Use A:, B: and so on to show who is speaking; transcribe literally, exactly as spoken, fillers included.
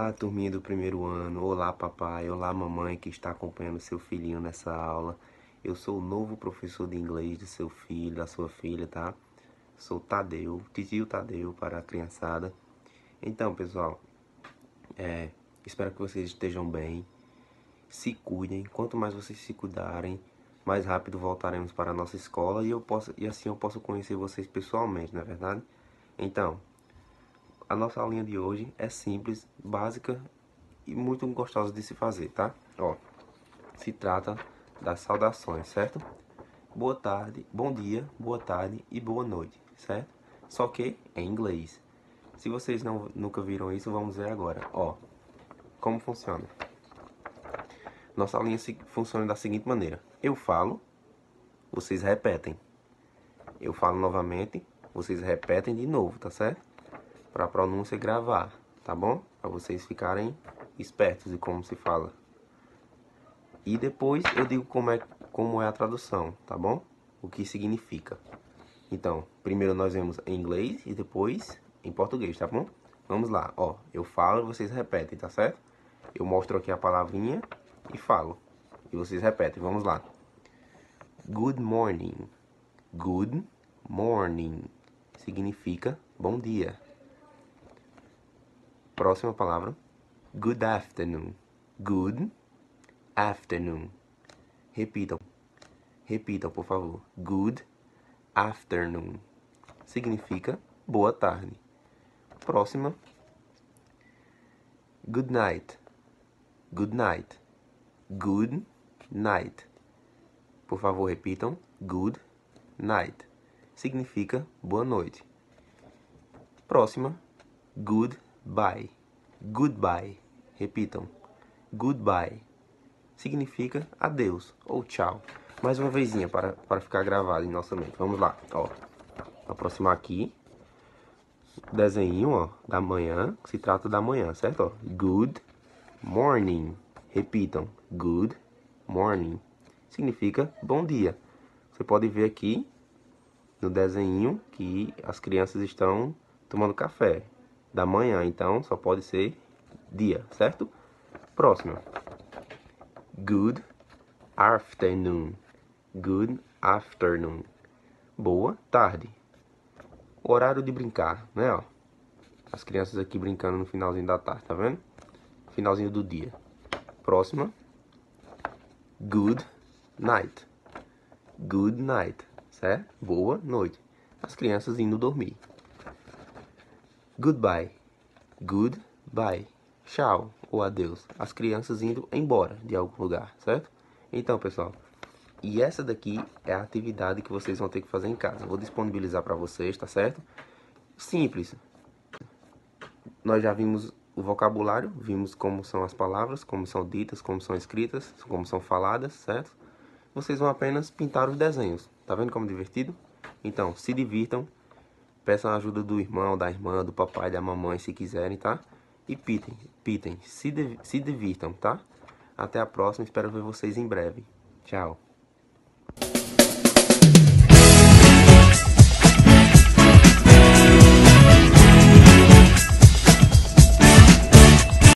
A: Olá, turminha do primeiro ano. Olá, papai. Olá, mamãe que está acompanhando seu filhinho nessa aula. Eu sou o novo professor de inglês do seu filho, da sua filha, tá? Sou Tadeu, tio Tadeu para a criançada. Então, pessoal, é, espero que vocês estejam bem. Se cuidem. Quanto mais vocês se cuidarem, mais rápido voltaremos para a nossa escola e, eu posso, e assim eu posso conhecer vocês pessoalmente, não é verdade? Então, a nossa aulinha de hoje é simples, básica e muito gostosa de se fazer, tá? Ó, se trata das saudações, certo? Boa tarde, bom dia, boa tarde e boa noite, certo? Só que em inglês. Se vocês não, nunca viram isso, vamos ver agora. Ó, como funciona. Nossa aulinha funciona da seguinte maneira. Eu falo, vocês repetem. Eu falo novamente, vocês repetem de novo, tá certo? Para a pronúncia gravar, tá bom? Para vocês ficarem espertos de como se fala. E depois eu digo como é, como é a tradução, tá bom? O que significa. Então, primeiro nós vemos em inglês e depois em português, tá bom? Vamos lá, ó. Eu falo e vocês repetem, tá certo? Eu mostro aqui a palavrinha e falo. E vocês repetem, vamos lá. Good morning. Good morning. Significa bom dia. Próxima palavra. Good afternoon. Good afternoon. Repitam. Repitam, por favor. Good afternoon. Significa boa tarde. Próxima. Good night. Good night. Good night. Por favor, repitam. Good night. Significa boa noite. Próxima. Goodbye. Goodbye. Repitam. Goodbye. Significa adeus ou tchau. Mais uma vezinha para, para ficar gravado em nossa mente. Vamos lá. Ó. Vou aproximar aqui. Desenho, ó, da manhã. Se trata da manhã, certo? Ó. Good morning. Repitam. Good morning. Significa bom dia. Você pode ver aqui no desenho que as crianças estão tomando café da manhã. Então, só pode ser dia, certo? Próxima. Good afternoon. Good afternoon. Boa tarde. Horário de brincar, né, ó. As crianças aqui brincando no finalzinho da tarde, tá vendo? Finalzinho do dia. Próxima. Good night. Good night, certo? Boa noite. As crianças indo dormir. Goodbye. Goodbye. Tchau ou adeus. As crianças indo embora de algum lugar, certo? Então, pessoal, e essa daqui é a atividade que vocês vão ter que fazer em casa. Vou disponibilizar para vocês, tá certo? Simples. Nós já vimos o vocabulário, vimos como são as palavras, como são ditas, como são escritas, como são faladas, certo? Vocês vão apenas pintar os desenhos. Tá vendo como é divertido? Então, se divirtam. Peçam a ajuda do irmão, da irmã, do papai, da mamãe, se quiserem, tá? E pitem, pitem. Se, se divirtam, tá? Até a próxima. Espero ver vocês em breve. Tchau.